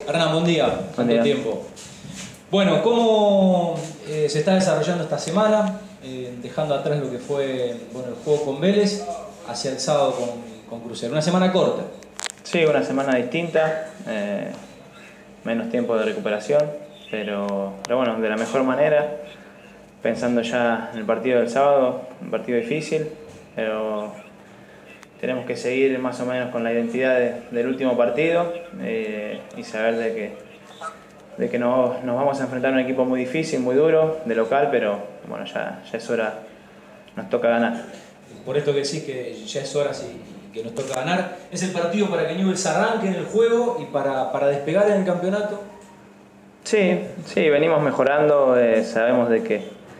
Hernán, buen día. ¿Cuánto tiempo? Bueno, ¿cómo se está desarrollando esta semana? Dejando atrás lo que fue el juego con Vélez hacia el sábado con Crucero. Una semana corta. Sí, una semana distinta, menos tiempo de recuperación, pero bueno, de la mejor manera, pensando ya en el partido del sábado, un partido difícil, pero tenemos que seguir más o menos con la identidad del último partido y saber de que nos vamos a enfrentar a un equipo muy difícil, muy duro, de local, pero bueno, ya es hora, nos toca ganar. Por esto que decís que ya es hora que nos toca ganar, ¿es el partido para que Newell's arranque en el juego y para despegar en el campeonato? Sí, venimos mejorando, sabemos de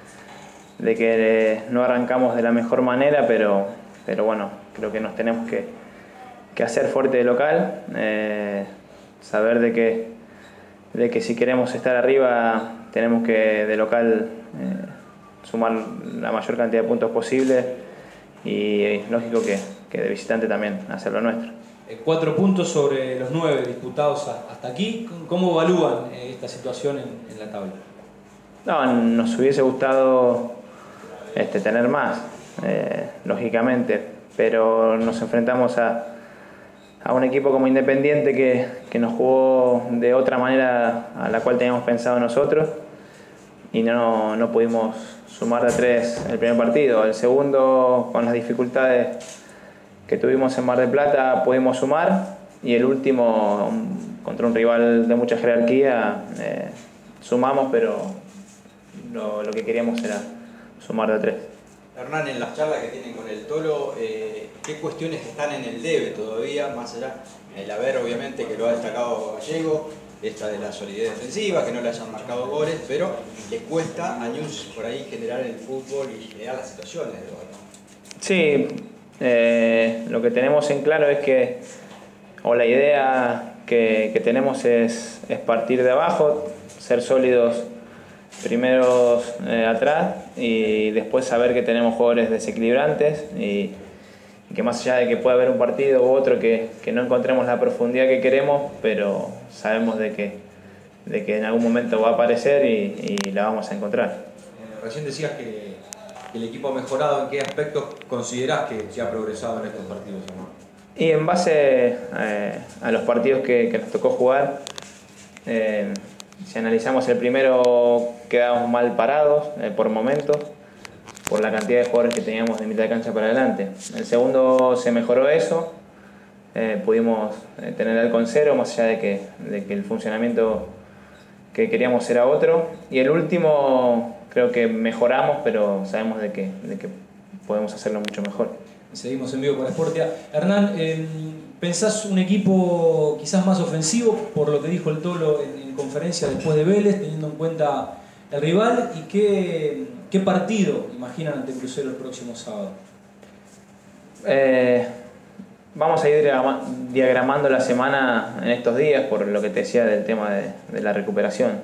que no arrancamos de la mejor manera, pero bueno, creo que nos tenemos que hacer fuerte de local, saber de que si queremos estar arriba tenemos que de local sumar la mayor cantidad de puntos posible y es lógico que de visitante también hacer lo nuestro. 4 puntos sobre los 9 disputados hasta aquí. ¿Cómo evalúan esta situación en la tabla? No, nos hubiese gustado tener más, lógicamente, pero nos enfrentamos a un equipo como Independiente que nos jugó de otra manera a la cual teníamos pensado nosotros y no pudimos sumar de 3 el primer partido. El segundo, con las dificultades que tuvimos en Mar del Plata, pudimos sumar, y el último, contra un rival de mucha jerarquía, sumamos, pero lo que queríamos era sumar de 3. Hernán, en las charlas que tienen con el Tolo, ¿qué cuestiones están en el debe todavía, más allá del haber, obviamente, que lo ha destacado Gallego, esta de la solidez defensiva, que no le hayan marcado goles, pero le cuesta a Newell's por ahí generar el fútbol y generar las situaciones de gol, ¿no? Sí, lo que tenemos en claro es que, o la idea que tenemos es partir de abajo, ser sólidos primeros atrás y después saber que tenemos jugadores desequilibrantes y que más allá de que pueda haber un partido u otro que no encontremos la profundidad que queremos, pero sabemos de que en algún momento va a aparecer y la vamos a encontrar. Recién decías que el equipo ha mejorado. ¿En qué aspectos considerás que ha progresado en estos partidos, hermano? Y en base a los partidos que nos tocó jugar, si analizamos el primero, quedamos mal parados por momentos, por la cantidad de jugadores que teníamos de mitad de cancha para adelante. El segundo se mejoró eso, pudimos tener el con cero, más allá de que el funcionamiento que queríamos era otro. Y el último creo que mejoramos, pero sabemos de que podemos hacerlo mucho mejor. Seguimos en vivo para Sportia. Hernán, ¿pensás un equipo quizás más ofensivo por lo que dijo el Tolo en conferencia después de Vélez, teniendo en cuenta el rival? ¿Y qué partido imaginan ante Crucero el próximo sábado? Vamos a ir diagramando la semana en estos días por lo que te decía del tema de la recuperación.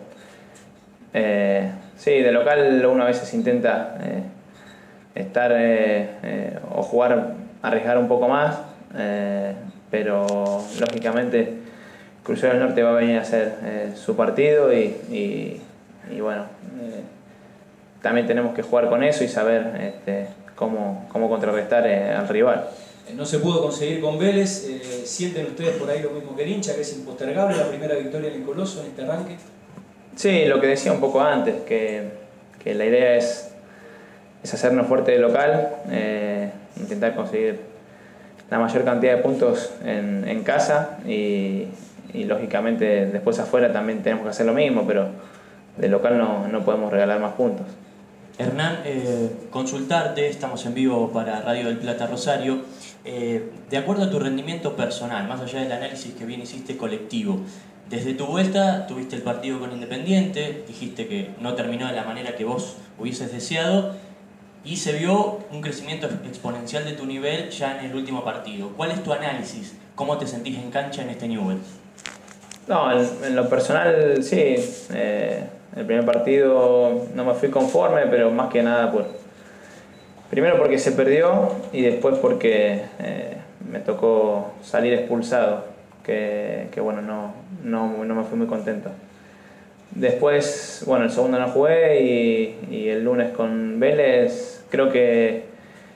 Sí, de local uno a veces intenta estar o jugar, arriesgar un poco más, pero lógicamente Crucero del Norte va a venir a hacer su partido y bueno, también tenemos que jugar con eso y saber cómo contrarrestar al rival. No se pudo conseguir con Vélez. ¿Sienten ustedes por ahí lo mismo que el hincha, que es impostergable la primera victoria en el Coloso en este arranque? Sí, lo que decía un poco antes, que la idea es hacernos fuerte de local, intentar conseguir la mayor cantidad de puntos en casa y lógicamente después afuera también tenemos que hacer lo mismo, pero de local no podemos regalar más puntos. Hernán, consultarte, estamos en vivo para Radio del Plata Rosario. De acuerdo a tu rendimiento personal, más allá del análisis que bien hiciste colectivo, desde tu vuelta tuviste el partido con Independiente, dijiste que no terminó de la manera que vos hubieses deseado y se vio un crecimiento exponencial de tu nivel ya en el último partido. ¿Cuál es tu análisis? ¿Cómo te sentís en cancha en este Newell's? No, en lo personal sí. El primer partido no me fui conforme, pero más que nada primero porque se perdió y después porque me tocó salir expulsado. que bueno, no me fui muy contento. Después, bueno, el segundo no jugué y el lunes con Vélez creo que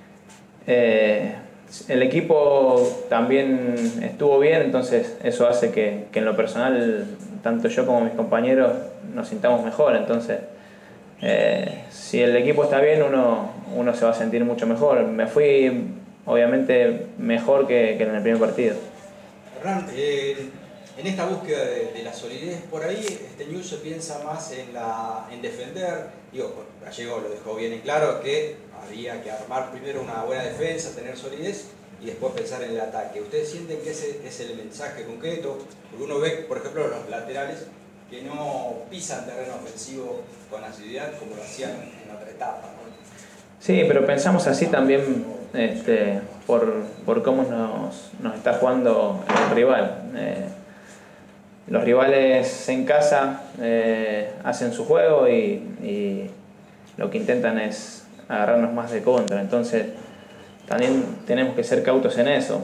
el equipo también estuvo bien, entonces eso hace que en lo personal, tanto yo como mis compañeros nos sintamos mejor. Entonces, si el equipo está bien, uno se va a sentir mucho mejor. Me fui, obviamente, mejor que en el primer partido. Hernán, en esta búsqueda de la solidez por ahí, este Newell's se piensa más en defender. Digo, Gallego lo dejó bien en claro que había que armar primero una buena defensa, tener solidez y después pensar en el ataque. ¿Ustedes sienten que ese es el mensaje concreto? Porque uno ve, por ejemplo, los laterales que no pisan terreno ofensivo con asiduidad como lo hacían en otra etapa, ¿no? Sí, pero pensamos así también por cómo nos está jugando el rival. Los rivales en casa hacen su juego y lo que intentan es agarrarnos más de contra. Entonces también tenemos que ser cautos en eso,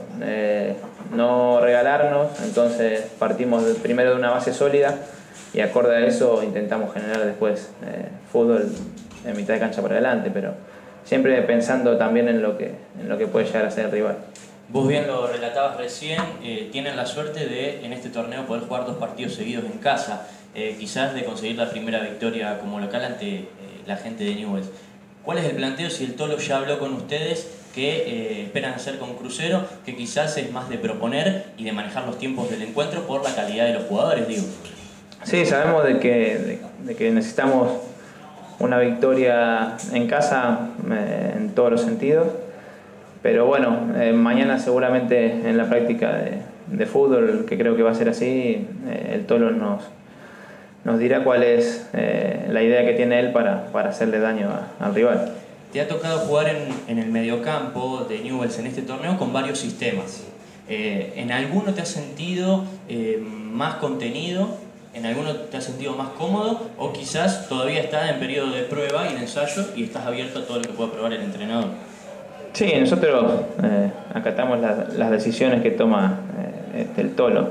no regalarnos. Entonces partimos primero de una base sólida y acorde a eso intentamos generar después fútbol en mitad de cancha para adelante, pero siempre pensando también en lo que puede llegar a ser el rival. Vos bien lo relatabas recién, tienen la suerte de en este torneo poder jugar 2 partidos seguidos en casa, quizás de conseguir la primera victoria como local ante la gente de Newell's. ¿Cuál es el planteo si el Tolo ya habló con ustedes que esperan hacer con Crucero, que quizás es más de proponer y de manejar los tiempos del encuentro por la calidad de los jugadores, digo? Sí, sabemos de que necesitamos una victoria en casa en todos los sentidos. Pero bueno, mañana seguramente en la práctica de fútbol, que creo que va a ser así, el Tolo nos dirá cuál es la idea que tiene él para hacerle daño al rival. Te ha tocado jugar en el mediocampo de Newell's en este torneo con varios sistemas. ¿En alguno te has sentido más contenido? ¿En alguno te has sentido más cómodo? ¿O quizás todavía estás en periodo de prueba y de ensayo y estás abierto a todo lo que pueda probar el entrenador? Sí, nosotros acatamos las decisiones que toma el Tolo.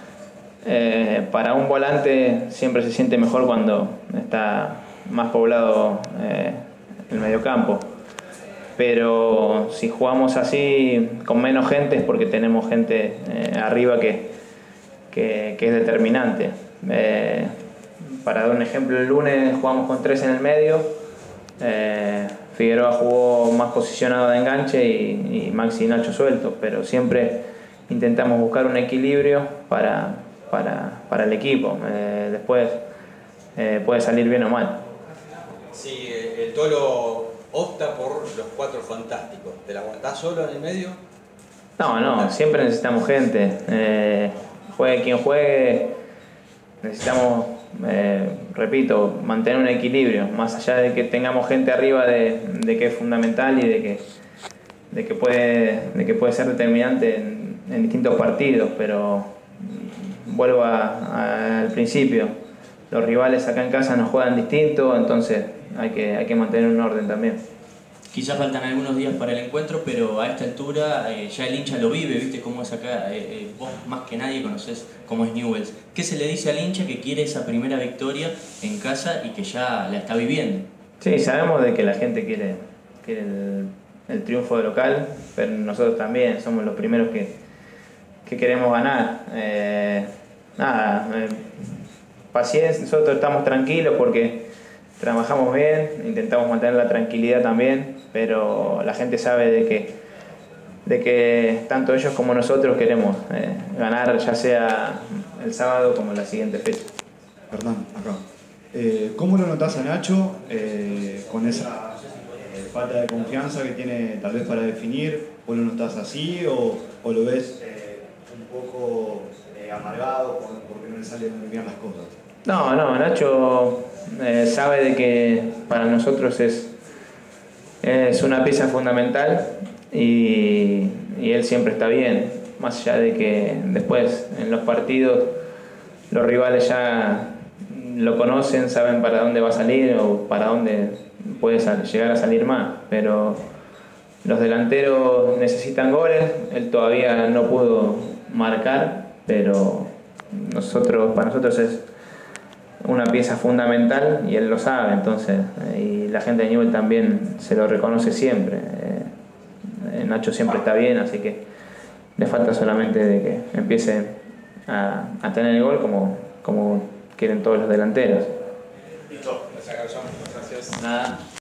Para un volante siempre se siente mejor cuando está más poblado el mediocampo. Pero si jugamos así con menos gente es porque tenemos gente arriba que es determinante. Para dar un ejemplo, el lunes jugamos con 3 en el medio. Figueroa jugó más posicionado de enganche y Maxi y Nacho sueltos, pero siempre intentamos buscar un equilibrio para el equipo. Después puede salir bien o mal. Si el Tolo opta por los 4 fantásticos, ¿te la aguantás solo en el medio? No, siempre necesitamos gente. Juegue quien juegue, necesitamos, repito, mantener un equilibrio, más allá de que tengamos gente arriba de que es fundamental y de que puede ser determinante en distintos partidos, pero vuelvo al principio, los rivales acá en casa nos juegan distinto, entonces hay que mantener un orden también. Quizás faltan algunos días para el encuentro, pero a esta altura ya el hincha lo vive, ¿viste cómo es acá? Vos más que nadie conocés cómo es Newell's. ¿Qué se le dice al hincha que quiere esa primera victoria en casa y que ya la está viviendo? Sí, sabemos de que la gente quiere el triunfo de local, pero nosotros también somos los primeros que queremos ganar. Paciencia, nosotros estamos tranquilos porque trabajamos bien, intentamos mantener la tranquilidad también, pero la gente sabe de que tanto ellos como nosotros queremos ganar, ya sea el sábado como la siguiente fecha. Hernán, acá. ¿Cómo lo notás a Nacho con esa falta de confianza que tiene tal vez para definir? ¿O lo notás así o lo ves un poco amargado porque no le salen bien las cosas? No, Nacho sabe de que para nosotros es una pieza fundamental y él siempre está bien, más allá de que después en los partidos los rivales ya lo conocen, saben para dónde va a salir o para dónde puede llegar a salir más, pero los delanteros necesitan goles, él todavía no pudo marcar, pero para nosotros es una pieza fundamental y él lo sabe, entonces, y la gente de Newell's también se lo reconoce siempre. Nacho siempre está bien, así que le falta solamente de que empiece a tener el gol como quieren todos los delanteros. Listo, gracias. Nada.